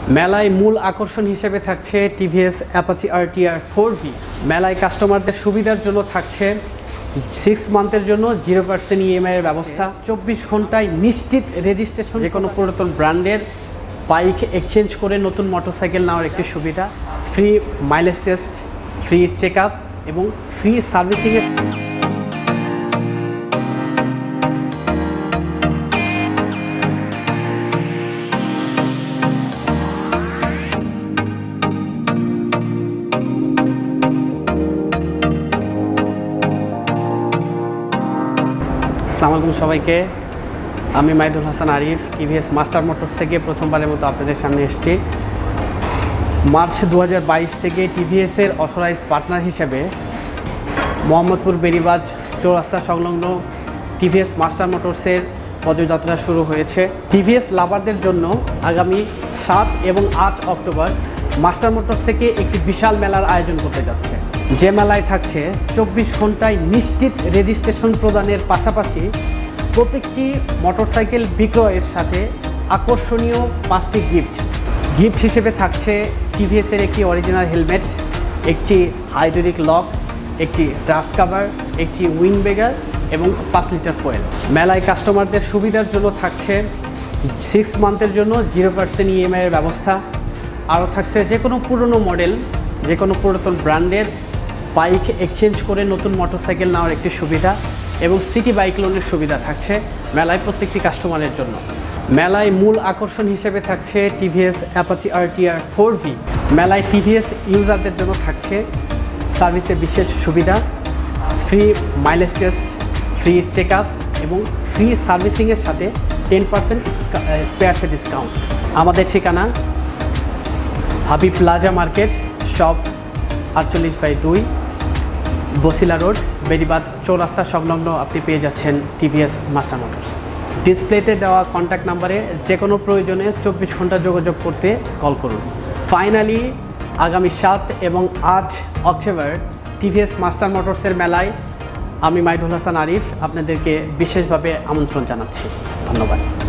মেলায় মূল আকর্ষণ হিসেবে থাকছে টিভিএস অ্যাপাচি আরটিআর 4V। মেলায় কাস্টমারদের সুবিধার জন্য থাকছে 6 মান্থের জন্য 0% ইএমআই এর ব্যবস্থা, 24 ঘন্টায় নিশ্চিত রেজিস্ট্রেশন, যে কোনো পুরাতন ব্র্যান্ডের বাইক এক্সচেঞ্জ করে নতুন মোটরসাইকেল নেওয়ার একটি সুবিধা, free mileage test, free check up এবং ফ্রি সার্ভিসিংয়ের। আসসালামু আলাইকুম সবাইকে, আমি Maidul Hasan Arif TVS Master Motors থেকে প্রথমবারের মতো আপনাদের সামনে এসেছি। মার্চ 2022 থেকে টিভিএসের অথরাইজ পার্টনার হিসেবে মোহাম্মদপুর বেরিবাজ চৌরাস্তা সংলগ্ন টিভিএস মাস্টার মোটরসের পদযাত্রা শুরু হয়েছে। টিভিএস লাভারদের জন্য আগামী 7 এবং 8 অক্টোবর মাস্টার মোটরস থেকে একটি বিশাল মেলার আয়োজন করতে যাচ্ছে, যে মেলায় থাকছে 24 ঘন্টায় নিশ্চিত রেজিস্ট্রেশন প্রদানের পাশাপাশি প্রত্যেকটি মোটরসাইকেল বিক্রয়ের সাথে আকর্ষণীয় 5টি গিফট হিসেবে থাকছে টিভিএসের একটি অরিজিনাল হেলমেট, একটি হাইড্রোলিক লক, একটি ডাস্ট কাভার, একটি উইন্ড ব্রেকার এবং 5 লিটার ফুয়েল। মেলায় কাস্টমারদের সুবিধার জন্য থাকছে 6 মান্থের জন্য 0% ইএমআই এর ব্যবস্থা, আরও থাকছে যে কোনো পুরনো মডেল, যে কোনো পুরাতন ব্র্যান্ডের বাইক এক্সচেঞ্জ করে নতুন মোটরসাইকেল নেওয়ার একটি সুবিধা এবং সিটি বাইক লোনের সুবিধা থাকছে মেলায় প্রত্যেকটি কাস্টমারের জন্য। মেলায় মূল আকর্ষণ হিসেবে থাকছে টিভিএস অ্যাপাচি আরটিআর 4V। মেলায় টিভিএস ইউজারদের জন্য থাকছে সার্ভিসের বিশেষ সুবিধা, free mileage test, free check up এবং ফ্রি সার্ভিসিংয়ের সাথে 10% স্পেয়ারসের ডিসকাউন্ট। আমাদের ঠিকানা Habib plaza market, shop 48/2, Basila road, Beribad চৌরাস্তা সংলগ্ন আপনি পেয়ে যাচ্ছেন টিভিএস মাস্টার মোটরস। ডিসপ্লেতে দেওয়া কন্ট্যাক্ট নাম্বারে যে কোনো প্রয়োজনে 24 ঘন্টা যোগাযোগ করতে কল করুন। ফাইনালি আগামী 7 এবং 8 অক্টোবর টিভিএস মাস্টার মোটরসের মেলায় আমি মাইদুল হাসান আরিফ আপনাদেরকে বিশেষভাবে আমন্ত্রণ জানাচ্ছি। ধন্যবাদ।